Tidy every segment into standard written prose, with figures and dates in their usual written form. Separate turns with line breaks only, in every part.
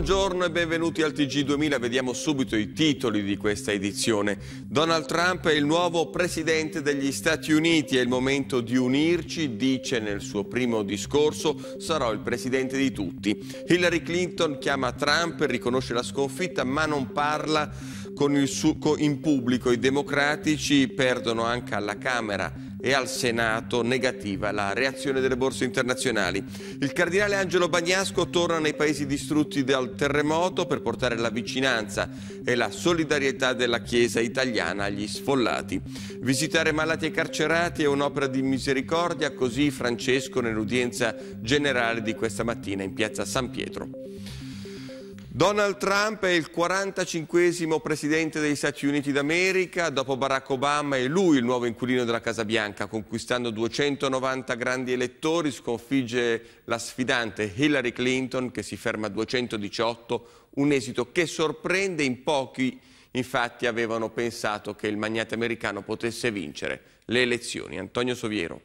Buongiorno e benvenuti al TG2000. Vediamo subito i titoli di questa edizione. Donald Trump è il nuovo presidente degli Stati Uniti, è il momento di unirci, dice nel suo primo discorso, sarò il presidente di tutti. Hillary Clinton chiama Trump, riconosce la sconfitta ma non parla in pubblico. I democratici perdono anche alla Camera e al Senato, negativa la reazione delle borse internazionali. Il cardinale Angelo Bagnasco torna nei paesi distrutti dal terremoto per portare la vicinanza e la solidarietà della Chiesa italiana agli sfollati. Visitare malati e carcerati è un'opera di misericordia, così Francesco nell'udienza generale di questa mattina in piazza San Pietro. Donald Trump è il 45esimo presidente degli Stati Uniti d'America, dopo Barack Obama è lui il nuovo inquilino della Casa Bianca, conquistando 290 grandi elettori, sconfigge la sfidante Hillary Clinton che si ferma a 218, un esito che sorprende, in pochi infatti avevano pensato che il magnate americano potesse vincere le elezioni. Antonio Soviero.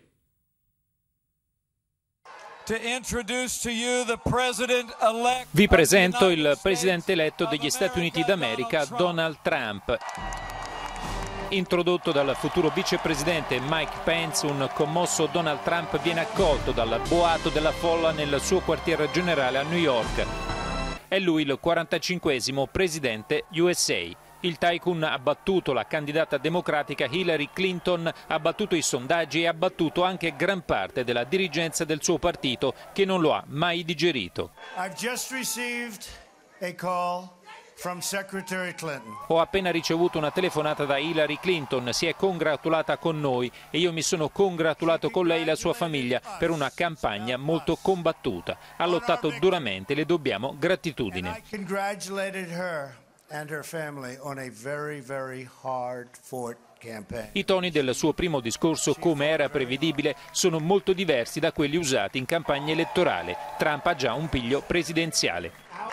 Vi presento il presidente eletto degli Stati Uniti d'America, Donald Trump. Introdotto dal futuro vicepresidente Mike Pence, un commosso Donald Trump viene accolto dal boato della folla nel suo quartier generale a New York. È lui il 45esimo presidente USA. Il tycoon ha battuto la candidata democratica Hillary Clinton, ha battuto i sondaggi e ha battuto anche gran parte della dirigenza del suo partito che non lo ha mai digerito. Ho appena ricevuto una telefonata da Hillary Clinton, si è congratulata con noi e io mi sono congratulato con lei e la sua famiglia per una campagna molto combattuta. Ha lottato duramente, le dobbiamo gratitudine. I toni del suo primo discorso, come era prevedibile, sono molto diversi da quelli usati in campagna elettorale. Trump ha già un piglio presidenziale.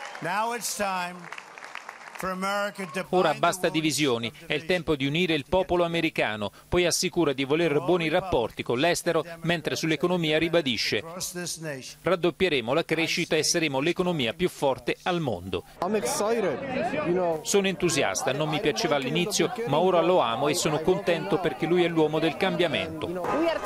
Ora basta divisioni, è il tempo di unire il popolo americano, poi assicura di voler buoni rapporti con l'estero, mentre sull'economia ribadisce: raddoppieremo la crescita e saremo l'economia più forte al mondo. Sono entusiasta, non mi piaceva all'inizio, ma ora lo amo e sono contento perché lui è l'uomo del cambiamento.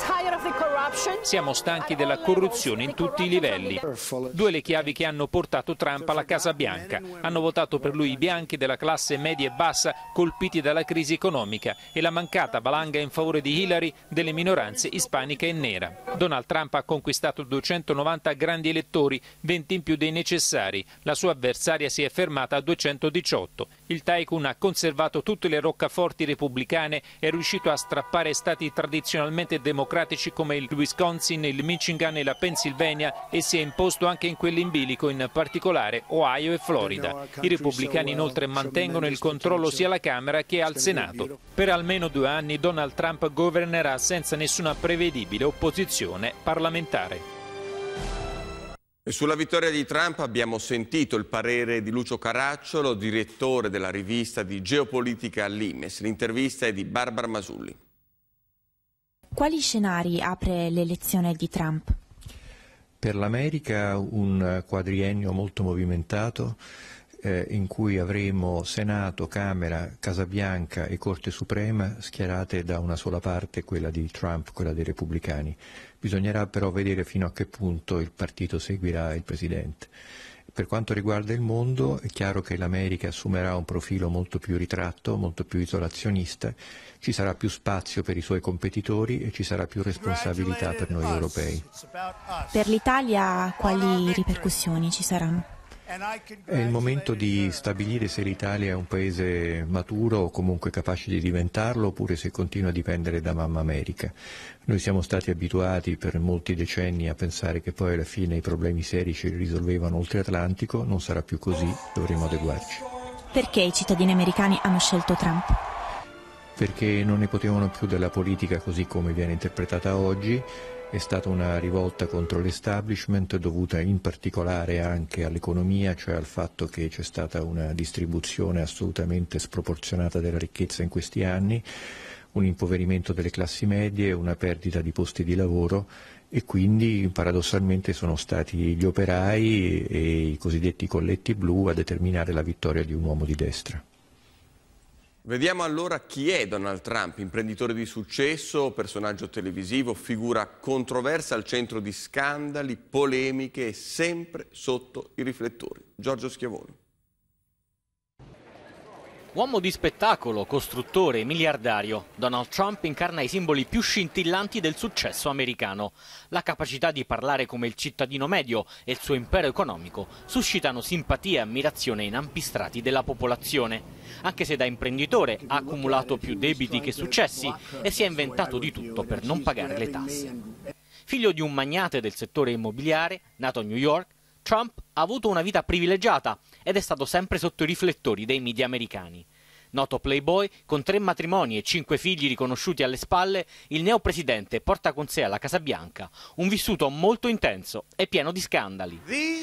Siamo stanchi della corruzione in tutti i livelli. Due le chiavi che hanno portato Trump alla Casa Bianca. Hanno votato per lui i bianchi della classe media e bassa colpiti dalla crisi economica e la mancata valanga in favore di Hillary delle minoranze ispanica e nera. Donald Trump ha conquistato 290 grandi elettori, 20 in più dei necessari. La sua avversaria si è fermata a 218. Il tycoon ha conservato tutte le roccaforti repubblicane, è riuscito a strappare stati tradizionalmente democratici come il Wisconsin, il Michigan e la Pennsylvania e si è imposto anche in quelli in bilico, in particolare Ohio e Florida. I repubblicani inoltre mantengono il controllo sia alla Camera che al Senato. Per almeno 2 anni Donald Trump governerà senza nessuna prevedibile opposizione parlamentare.
E sulla vittoria di Trump abbiamo sentito il parere di Lucio Caracciolo, direttore della rivista di geopolitica all'Imes. L'intervista è di Barbara Masulli.
Quali scenari apre l'elezione di Trump?
Per l'America un quadriennio molto movimentato, in cui avremo Senato, Camera, Casa Bianca e Corte Suprema schierate da una sola parte, quella di Trump, quella dei repubblicani. Bisognerà però vedere fino a che punto il partito seguirà il Presidente. Per quanto riguarda il mondo, è chiaro che l'America assumerà un profilo molto più ritratto, molto più isolazionista, ci sarà più spazio per i suoi competitori e ci sarà più responsabilità per noi europei.
Per l'Italia quali ripercussioni ci saranno?
È il momento di stabilire se l'Italia è un paese maturo o comunque capace di diventarlo, oppure se continua a dipendere da mamma America. Noi siamo stati abituati per molti decenni a pensare che poi alla fine i problemi seri ci risolvevano oltre Atlantico, non sarà più così, dovremo adeguarci.
Perché i cittadini americani hanno scelto Trump?
Perché non ne potevano più della politica così come viene interpretata oggi. È stata una rivolta contro l'establishment dovuta in particolare anche all'economia, cioè al fatto che c'è stata una distribuzione assolutamente sproporzionata della ricchezza in questi anni, un impoverimento delle classi medie, una perdita di posti di lavoro, e quindi paradossalmente sono stati gli operai e i cosiddetti colletti blu a determinare la vittoria di un uomo di destra.
Vediamo allora chi è Donald Trump, imprenditore di successo, personaggio televisivo, figura controversa al centro di scandali, polemiche e sempre sotto i riflettori. Giorgio Schiavoni.
Uomo di spettacolo, costruttore e miliardario, Donald Trump incarna i simboli più scintillanti del successo americano. La capacità di parlare come il cittadino medio e il suo impero economico suscitano simpatia e ammirazione in ampi strati della popolazione. Anche se da imprenditore ha accumulato più debiti che successi e si è inventato di tutto per non pagare le tasse. Figlio di un magnate del settore immobiliare, nato a New York, Trump ha avuto una vita privilegiata ed è stato sempre sotto i riflettori dei media americani. Noto playboy, con 3 matrimoni e 5 figli riconosciuti alle spalle, il neopresidente porta con sé alla Casa Bianca un vissuto molto intenso e pieno di scandali.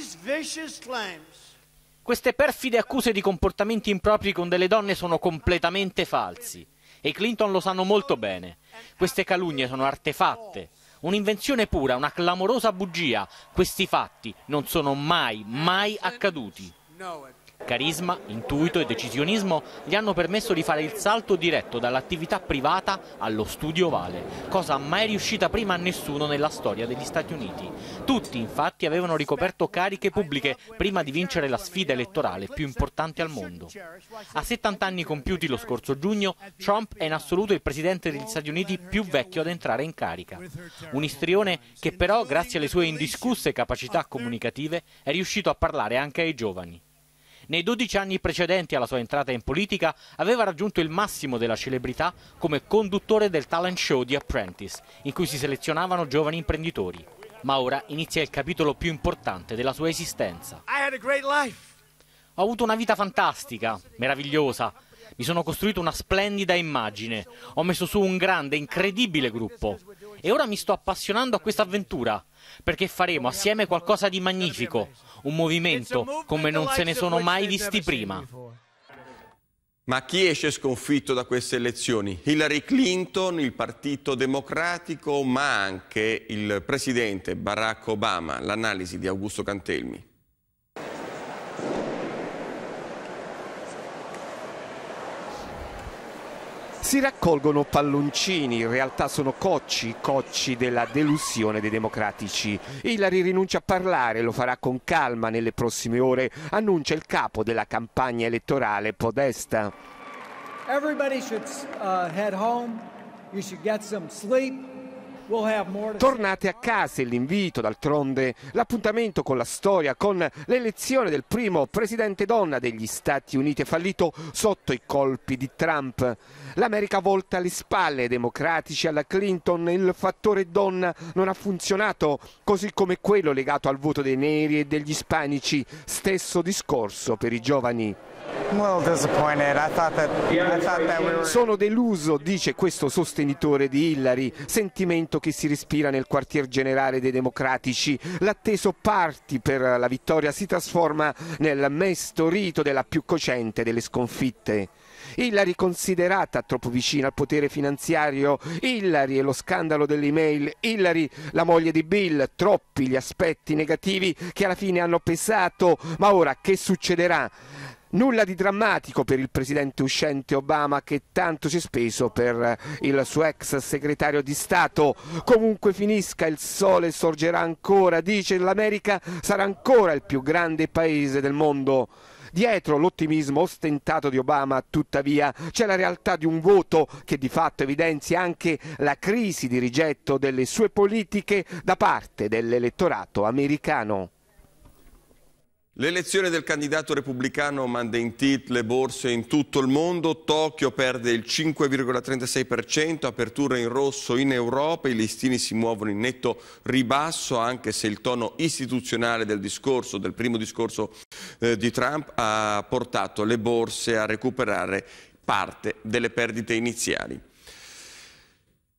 Queste perfide accuse di comportamenti impropri con delle donne sono completamente falsi e i Clinton lo sanno molto bene. Queste calunnie sono artefatte. Un'invenzione pura, una clamorosa bugia. Questi fatti non sono mai accaduti. Carisma, intuito e decisionismo gli hanno permesso di fare il salto diretto dall'attività privata allo studio ovale, cosa mai riuscita prima a nessuno nella storia degli Stati Uniti. Tutti, infatti, avevano ricoperto cariche pubbliche prima di vincere la sfida elettorale più importante al mondo. A 70 anni compiuti lo scorso giugno, Trump è in assoluto il presidente degli Stati Uniti più vecchio ad entrare in carica. Un istrione che però, grazie alle sue indiscusse capacità comunicative, è riuscito a parlare anche ai giovani. Nei 12 anni precedenti alla sua entrata in politica aveva raggiunto il massimo della celebrità come conduttore del talent show The Apprentice, in cui si selezionavano giovani imprenditori. Ma ora inizia il capitolo più importante della sua esistenza. Ho avuto una vita fantastica, meravigliosa. Mi sono costruito una splendida immagine. Ho messo su un grande, incredibile gruppo. E ora mi sto appassionando a questa avventura, perché faremo assieme qualcosa di magnifico, un movimento come non se ne sono mai visti prima.
Ma chi esce sconfitto da queste elezioni? Hillary Clinton, il Partito Democratico, ma anche il presidente Barack Obama. L'analisi di Augusto Cantelmi.
Si raccolgono palloncini, in realtà sono cocci della delusione dei democratici. Hillary rinuncia a parlare, lo farà con calma nelle prossime ore, annuncia il capo della campagna elettorale Podesta.
Everybody should head home. You should get some sleep.
Tornate a casa è l'invito, d'altronde l'appuntamento con la storia, con l'elezione del primo presidente donna degli Stati Uniti è fallito sotto i colpi di Trump. L'America volta le spalle ai democratici, alla Clinton, il fattore donna non ha funzionato, così come quello legato al voto dei neri e degli ispanici, stesso discorso per i giovani. Sono deluso, dice questo sostenitore di Hillary, sentimento che si respira nel quartier generale dei democratici. L'atteso party per la vittoria si trasforma nel mesto rito della più cocente delle sconfitte. Hillary considerata troppo vicina al potere finanziario, Hillary e lo scandalo delle email, Hillary la moglie di Bill, troppi gli aspetti negativi che alla fine hanno pesato, ma ora che succederà? Nulla di drammatico per il presidente uscente Obama, che tanto si è speso per il suo ex segretario di Stato. Comunque finisca, il sole sorgerà ancora, dice, l'America sarà ancora il più grande paese del mondo. Dietro l'ottimismo ostentato di Obama, tuttavia, c'è la realtà di un voto che di fatto evidenzia anche la crisi di rigetto delle sue politiche da parte dell'elettorato americano.
L'elezione del candidato repubblicano manda in tilt le borse in tutto il mondo. Tokyo perde il 5,36%, apertura in rosso in Europa, i listini si muovono in netto ribasso, anche se il tono istituzionale del primo discorso di Trump ha portato le borse a recuperare parte delle perdite iniziali.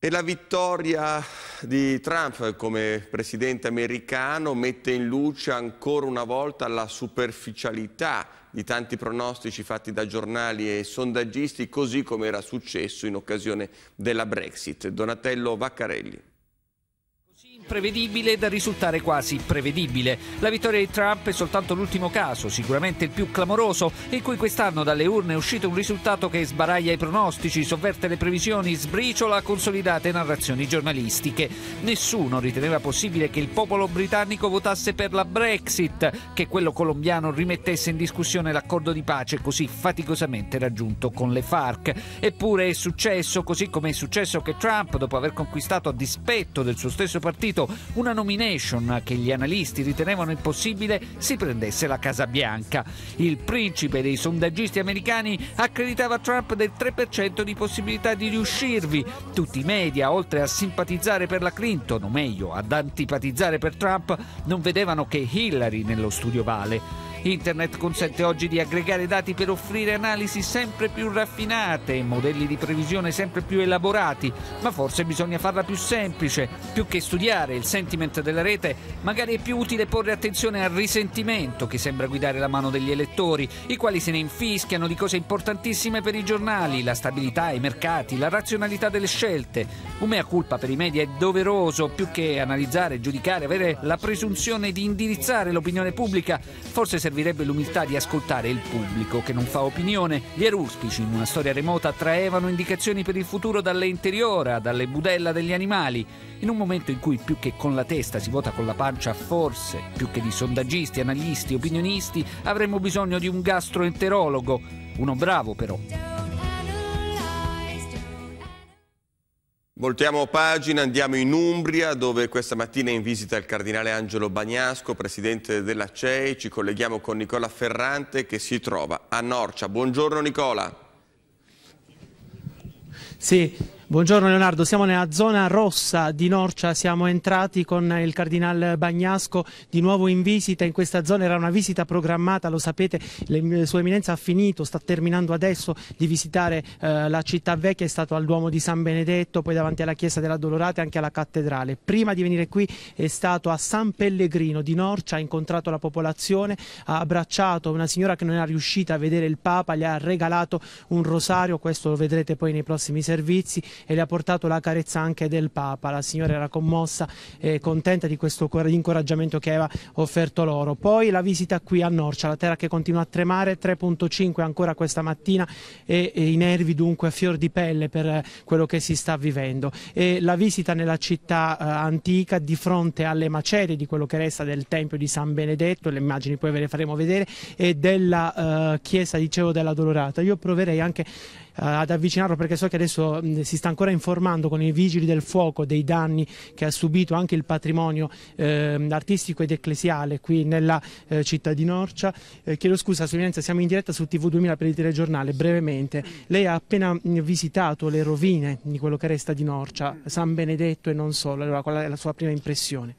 E la vittoria di Trump come presidente americano mette in luce ancora una volta la superficialità di tanti pronostici fatti da giornali e sondaggisti, così come era successo in occasione della Brexit. Donatello Vaccarelli.
Prevedibile da risultare quasi prevedibile. La vittoria di Trump è soltanto l'ultimo caso, sicuramente il più clamoroso, in cui quest'anno dalle urne è uscito un risultato che sbaraglia i pronostici, sovverte le previsioni, sbriciola consolidate narrazioni giornalistiche. Nessuno riteneva possibile che il popolo britannico votasse per la Brexit, che quello colombiano rimettesse in discussione l'accordo di pace così faticosamente raggiunto con le FARC. Eppure è successo, così come è successo che Trump, dopo aver conquistato a dispetto del suo stesso partito una nomination che gli analisti ritenevano impossibile, si prendesse la Casa Bianca. Il principe dei sondaggisti americani accreditava Trump del 3% di possibilità di riuscirvi. Tutti i media, oltre a simpatizzare per la Clinton, o meglio, ad antipatizzare per Trump, non vedevano che Hillary nello studio vale. Internet consente oggi di aggregare dati per offrire analisi sempre più raffinate e modelli di previsione sempre più elaborati, ma forse bisogna farla più semplice. Più che studiare il sentiment della rete, magari è più utile porre attenzione al risentimento che sembra guidare la mano degli elettori, i quali se ne infischiano di cose importantissime per i giornali, la stabilità, i mercati, la razionalità delle scelte. Un mea culpa per i media è doveroso, più che analizzare, giudicare, avere la presunzione di indirizzare l'opinione pubblica, forse servirebbe l'umiltà di ascoltare il pubblico che non fa opinione. Gli aruspici in una storia remota traevano indicazioni per il futuro dalle interiora, dalle budella degli animali. In un momento in cui più che con la testa si vota con la pancia, forse, più che di sondaggisti, analisti, opinionisti, avremmo bisogno di un gastroenterologo. Uno bravo però.
Voltiamo pagina, andiamo in Umbria, dove questa mattina è in visita il cardinale Angelo Bagnasco, presidente della CEI. Ci colleghiamo con Nicola Ferrante che si trova a Norcia. Buongiorno Nicola.
Sì, buongiorno Leonardo, siamo nella zona rossa di Norcia, siamo entrati con il cardinal Bagnasco di nuovo in visita in questa zona. Era una visita programmata, lo sapete, Sua Eminenza ha finito, sta terminando adesso di visitare la città vecchia, è stato al Duomo di San Benedetto, poi davanti alla Chiesa della Dolorata e anche alla cattedrale. Prima di venire qui è stato a San Pellegrino di Norcia, ha incontrato la popolazione, ha abbracciato una signora che non era riuscita a vedere il Papa, gli ha regalato un rosario, questo lo vedrete poi nei prossimi servizi, e le ha portato la carezza anche del Papa. La signora era commossa e contenta di questo incoraggiamento che aveva offerto loro. Poi la visita qui a Norcia, la terra che continua a tremare, 3,5 ancora questa mattina, e i nervi dunque a fior di pelle per quello che si sta vivendo. E la visita nella città antica, di fronte alle macerie di quello che resta del Tempio di San Benedetto, le immagini poi ve le faremo vedere, e della chiesa, dicevo, della Dolorata. Io proverei anche ad avvicinarlo, perché so che adesso si sta ancora informando con i vigili del fuoco dei danni che ha subito anche il patrimonio artistico ed ecclesiale qui nella città di Norcia. Chiedo scusa, Sua Eminenza, siamo in diretta su TV 2000 per il telegiornale. Brevemente, lei ha appena visitato le rovine di quello che resta di Norcia, San Benedetto e non solo. Allora, qual è la sua prima impressione?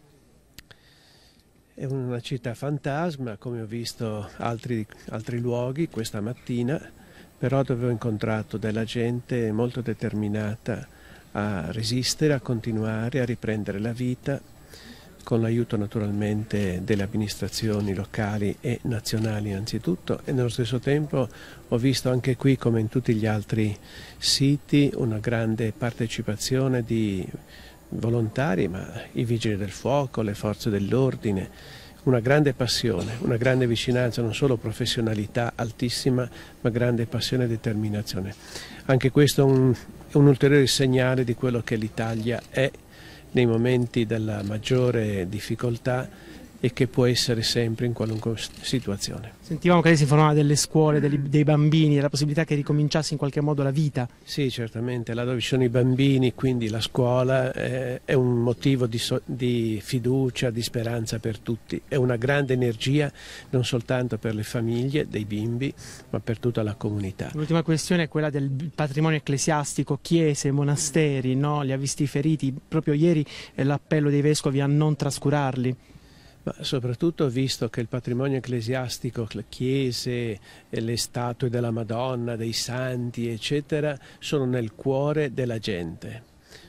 È una città fantasma, come ho visto altri luoghi questa mattina, però dove ho incontrato della gente molto determinata a resistere, a continuare, a riprendere la vita, con l'aiuto naturalmente delle amministrazioni locali e nazionali anzitutto, e nello stesso tempo ho visto anche qui, come in tutti gli altri siti, una grande partecipazione di volontari, ma i vigili del fuoco, le forze dell'ordine, una grande passione, una grande vicinanza, non solo professionalità altissima, ma grande passione e determinazione. Anche questo è un ulteriore segnale di quello che l'Italia è nei momenti della maggiore difficoltà e che può essere sempre in qualunque situazione.
Sentivamo che lei si informava delle scuole, dei bambini, della possibilità che ricominciasse in qualche modo la vita.
Sì, certamente, là dove ci sono i bambini, quindi la scuola è un motivo di fiducia, di speranza per tutti, è una grande energia non soltanto per le famiglie dei bimbi, ma per tutta la comunità.
L'ultima questione è quella del patrimonio ecclesiastico, chiese, monasteri, no? Li ha visti feriti, proprio ieri l'appello dei vescovi a non trascurarli.
Ma soprattutto visto che il patrimonio ecclesiastico, le chiese, le statue della Madonna, dei santi, eccetera, sono nel cuore della gente.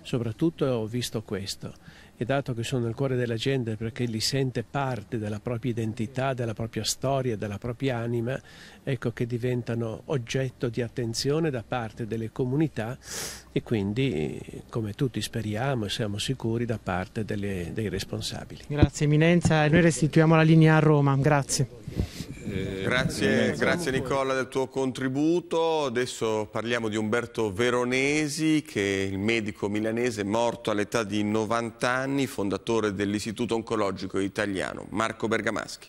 soprattutto ho visto questo. E dato che sono nel cuore della gente perché li sente parte della propria identità, della propria storia, della propria anima, ecco che diventano oggetto di attenzione da parte delle comunità e quindi, come tutti speriamo e siamo sicuri, da parte dei responsabili.
Grazie Eminenza, e noi restituiamo la linea a Roma, grazie.
Grazie Nicola del tuo contributo. Adesso parliamo di Umberto Veronesi, che è il medico milanese morto all'età di 90 anni, fondatore dell'Istituto Oncologico Italiano. Marco Bergamaschi.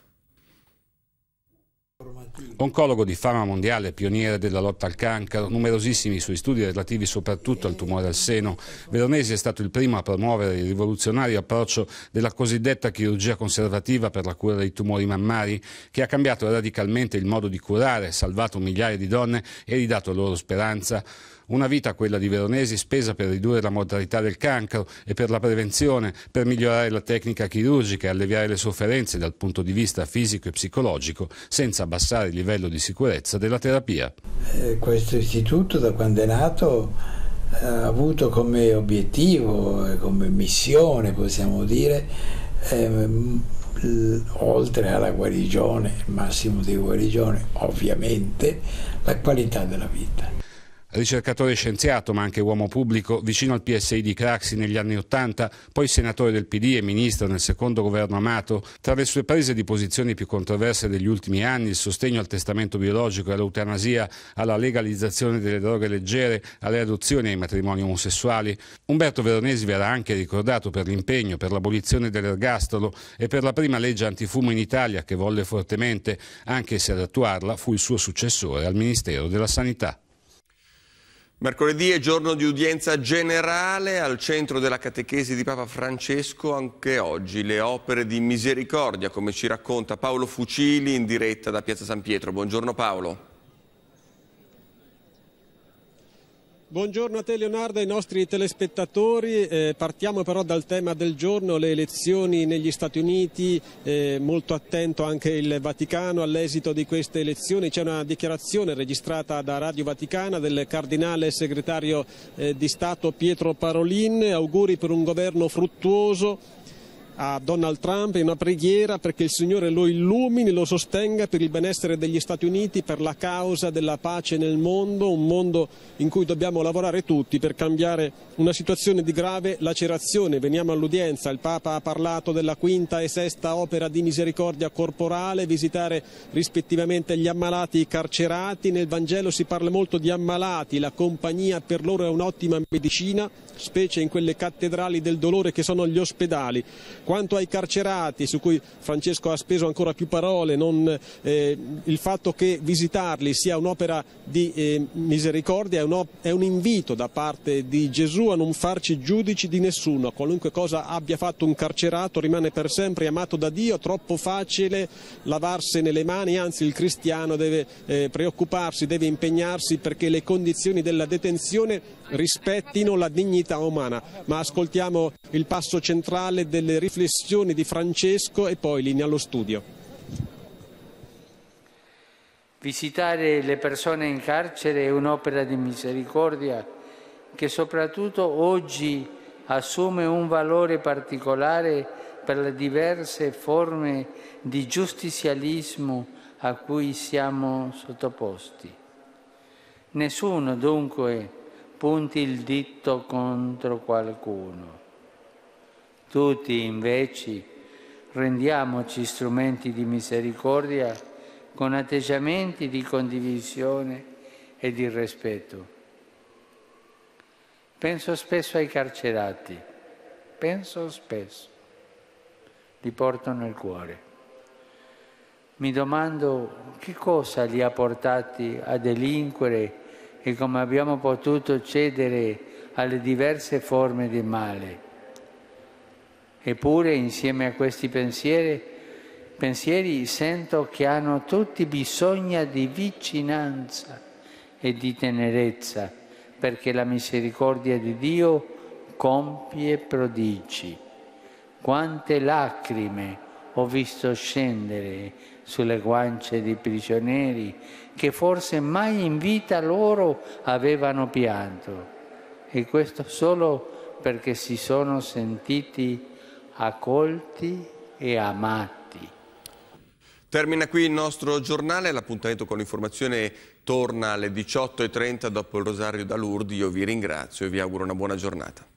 Oncologo di fama mondiale, pioniere della lotta al cancro, numerosissimi i suoi studi relativi soprattutto al tumore al seno, Veronesi è stato il primo a promuovere il rivoluzionario approccio della cosiddetta chirurgia conservativa per la cura dei tumori mammari, che ha cambiato radicalmente il modo di curare, salvato migliaia di donne e ridato loro speranza. Una vita, quella di Veronesi, spesa per ridurre la mortalità del cancro e per la prevenzione, per migliorare la tecnica chirurgica e alleviare le sofferenze dal punto di vista fisico e psicologico, senza abbassare il livello di sicurezza della terapia.
Questo istituto, da quando è nato, ha avuto come obiettivo, come missione, possiamo dire, oltre alla guarigione, il massimo di guarigione, ovviamente, la qualità della vita.
Ricercatore scienziato ma anche uomo pubblico, vicino al PSI di Craxi negli anni '80, poi senatore del PD e ministro nel secondo governo Amato, tra le sue prese di posizioni più controverse degli ultimi anni, il sostegno al testamento biologico e all'eutanasia, alla legalizzazione delle droghe leggere, alle adozioni e ai matrimoni omosessuali, Umberto Veronesi verrà anche ricordato per l'impegno per l'abolizione dell'ergastolo e per la prima legge antifumo in Italia che volle fortemente, anche se ad attuarla fu il suo successore al Ministero della Sanità.
Mercoledì è giorno di udienza generale, al centro della catechesi di Papa Francesco anche oggi le opere di misericordia, come ci racconta Paolo Fucili in diretta da Piazza San Pietro. Buongiorno Paolo.
Buongiorno a te Leonardo e ai nostri telespettatori. Partiamo però dal tema del giorno, le elezioni negli Stati Uniti, molto attento anche il Vaticano all'esito di queste elezioni. C'è una dichiarazione registrata da Radio Vaticana del cardinale segretario di Stato Pietro Parolin, auguri per un governo fruttuoso a Donald Trump e una preghiera perché il Signore lo illumini, lo sostenga per il benessere degli Stati Uniti, per la causa della pace nel mondo, un mondo in cui dobbiamo lavorare tutti per cambiare una situazione di grave lacerazione. Veniamo all'udienza, il Papa ha parlato della quinta e sesta opera di misericordia corporale, visitare rispettivamente gli ammalati e i carcerati. Nel Vangelo si parla molto di ammalati, la compagnia per loro è un'ottima medicina, specie in quelle cattedrali del dolore che sono gli ospedali. Quanto ai carcerati, su cui Francesco ha speso ancora più parole, il fatto che visitarli sia un'opera di misericordia è un invito da parte di Gesù a non farci giudici di nessuno. Qualunque cosa abbia fatto un carcerato rimane per sempre amato da Dio, troppo facile lavarsene le mani, anzi il cristiano deve preoccuparsi, deve impegnarsi perché le condizioni della detenzione rispettino la dignità umana. Ma ascoltiamo il passo centrale delle riflessioni di Francesco e poi linea allo studio.
Visitare le persone in carcere è un'opera di misericordia che soprattutto oggi assume un valore particolare per le diverse forme di giustizialismo a cui siamo sottoposti. Nessuno dunque punti il dito contro qualcuno. Tutti invece rendiamoci strumenti di misericordia con atteggiamenti di condivisione e di rispetto. Penso spesso ai carcerati, li porto nel cuore. Mi domando che cosa li ha portati a delinquere e come abbiamo potuto cedere alle diverse forme di male. Eppure, insieme a questi pensieri sento che hanno tutti bisogno di vicinanza e di tenerezza, perché la misericordia di Dio compie prodigi. Quante lacrime ho visto scendere sulle guance di prigionieri che forse mai in vita loro avevano pianto, e questo solo perché si sono sentiti accolti e amati.
Termina qui il nostro giornale, l'appuntamento con l'informazione torna alle 18:30 dopo il Rosario da Lourdes. Io vi ringrazio e vi auguro una buona giornata.